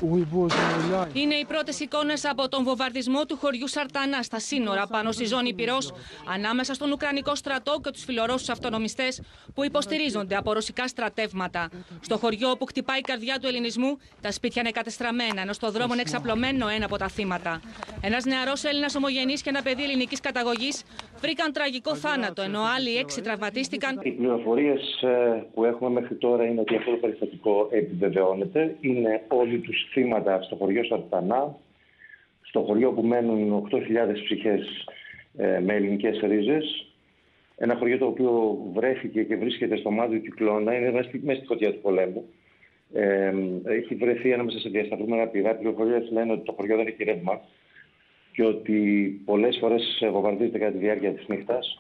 Είναι οι πρώτες εικόνες από τον βομβαρδισμό του χωριού Σαρτανά στα σύνορα πάνω στη ζώνη Πυρός, ανάμεσα στον Ουκρανικό στρατό και τους φιλορώσους αυτονομιστές που υποστηρίζονται από ρωσικά στρατεύματα. Στο χωριό που χτυπάει η καρδιά του ελληνισμού, τα σπίτια είναι κατεστραμμένα, ενώ στο δρόμο είναι εξαπλωμένο ένα από τα θύματα. Ένας νεαρός Έλληνας ομογενής και ένα παιδί ελληνικής καταγωγής βρήκαν τραγικό θάνατο, ενώ άλλοι 6 τραυματίστηκαν. Οι πληροφορίες που έχουμε μέχρι τώρα είναι ότι αυτό το περιστατικό επιβεβαιώνεται. Είναι όλοι τους θύματα στο χωριό Σαρτανά, στο χωριό που μένουν 8.000 ψυχές με ελληνικές ρίζες. Ένα χωριό το οποίο βρέθηκε και βρίσκεται στο μάτι του κυκλώνα, είναι μέσα στη φωτιά του πολέμου. Έχει βρεθεί ανάμεσα σε διασταυρούμενα πυρά. Οι πληροφορίες λένε ότι το χωριό δεν έχει ρεύμα και ότι πολλές φορές βομβαρδίζεται κατά τη διάρκεια της νύχτας.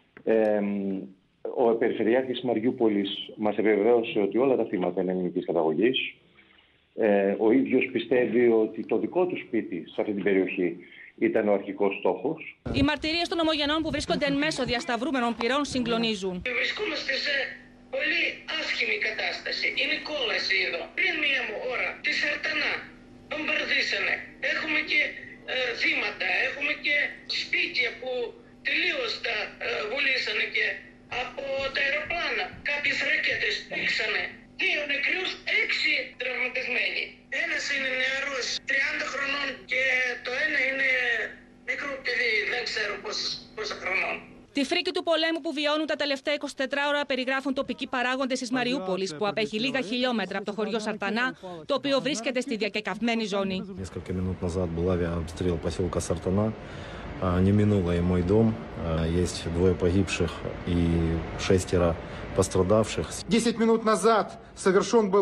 Ο Περιφερειάρχης Μαριούπολης μας επιβεβαίωσε ότι όλα τα θύματα είναι ελληνικής καταγωγής. Ο ίδιος πιστεύει ότι το δικό του σπίτι σε αυτή την περιοχή ήταν ο αρχικός στόχος. Οι μαρτυρίες των ομογενών που βρίσκονται εν μέσω διασταυρούμενων πυρών συγκλονίζουν. Βρισκόμαστε σε πολύ άσχημη κατάσταση. Είναι κόλαση εδώ. Πριν μία ώρα τη Σαρτανά βομβαρδίσανε. Έχουμε και θύματα, έχουμε και σπίτια που τελείως τα βουλήσανε και από τα αεροπλάνα. Κάποιες ρακέτες πήξανε. 2 νεκρούς, 6 τραυματισμένοι. Ένας είναι νεαρός, 30 χρονών και το ένα είναι μικρό παιδί, δεν ξέρω πόσα χρονών. Τη φρίκη του πολέμου που βιώνουν τα τελευταία 24 ώρα περιγράφουν τοπικοί παράγοντες της Μαριούπολης, που απέχει λίγα χιλιόμετρα από το χωριό Σαρτανά, το οποίο βρίσκεται στη διακεκαυμένη ζώνη. Несколько минут назад был авиаобстрел поселка Сартана. Не минуло и мой дом. Есть 2 погибших и 6 пострадавших. 10 минут назад совершен был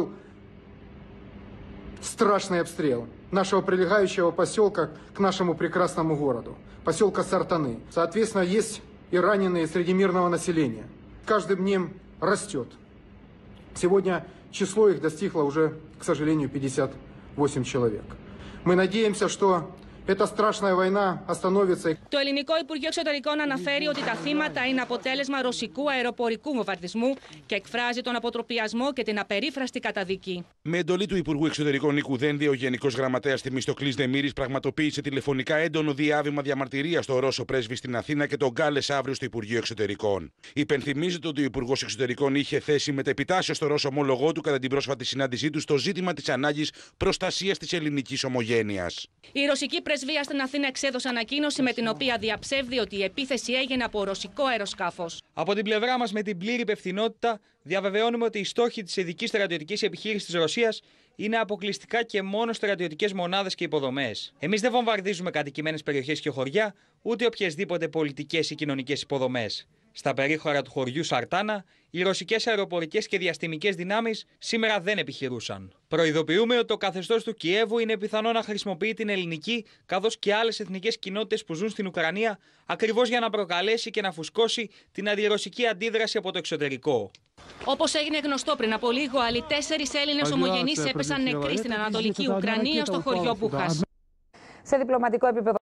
страшный обстрел нашего прилегающего поселка к нашему прекрасному городу, поселка Сартаны. Соответственно, есть и раненые среди мирного населения. Каждым днем растет. Сегодня число их достигло уже, к сожалению, 58 человек. Мы надеемся, что эта страшная война остановится. Το Ελληνικό Υπουργείο Εξωτερικών αναφέρει ότι τα θύματα είναι αποτέλεσμα ρωσικού αεροπορικού βομβαρδισμού και εκφράζει τον αποτροπιασμό και την απερίφραστη καταδίκη. Με εντολή του Υπουργού Εξωτερικών Νίκου Δένδη, ο Γενικός Γραμματέας Θεμιστοκλής Δεμήρης πραγματοποίησε τηλεφωνικά έντονο διάβημα διαμαρτυρίας στο Ρώσο πρέσβη στην Αθήνα και τον κάλεσε αύριο στο Υπουργείο Εξωτερικών. Υπενθυμίζεται ότι ο Υπουργός Εξωτερικών είχε θέσει μετεπιτάσσεως στο Ρώσο ομόλογό του κατά την πρόσφατη συνάντησή του στο ζήτημα της ανάγκης προστασίας της ελληνικής ομογένειας. Η ρωσική πρεσβεία στην Αθήνα εξέδωσε ανακοίνωση με την οποία διαψεύδει ότι η επίθεση έγινε από ρωσικό αεροσκάφος. Από την πλευρά μας, με την πλήρη υπευθυνότητα, διαβεβαιώνουμε ότι οι στόχοι της ειδικής στρατιωτικής επιχείρησης της Ρωσίας είναι αποκλειστικά και μόνο στρατιωτικές μονάδες και υποδομές. Εμείς δεν βομβαρδίζουμε κατοικημένες περιοχές και χωριά, ούτε οποιασδήποτε πολιτικές ή κοινωνικές υποδομές. Στα περίχωρα του χωριού Σαρτάνα, οι ρωσικές αεροπορικές και διαστημικές δυνάμεις σήμερα δεν επιχειρούσαν. Προειδοποιούμε ότι το καθεστώς του Κιέβου είναι πιθανό να χρησιμοποιεί την ελληνική καθώς και άλλες εθνικές κοινότητες που ζουν στην Ουκρανία ακριβώς για να προκαλέσει και να φουσκώσει την αντιρωσική αντίδραση από το εξωτερικό. Όπως έγινε γνωστό πριν από λίγο, άλλοι 4 Έλληνες ομογενείς έπεσαν νεκροί στην Ανατολική Ουκρανία στο χωριό Μπουχάς. Σε διπλωματικό επίπεδο.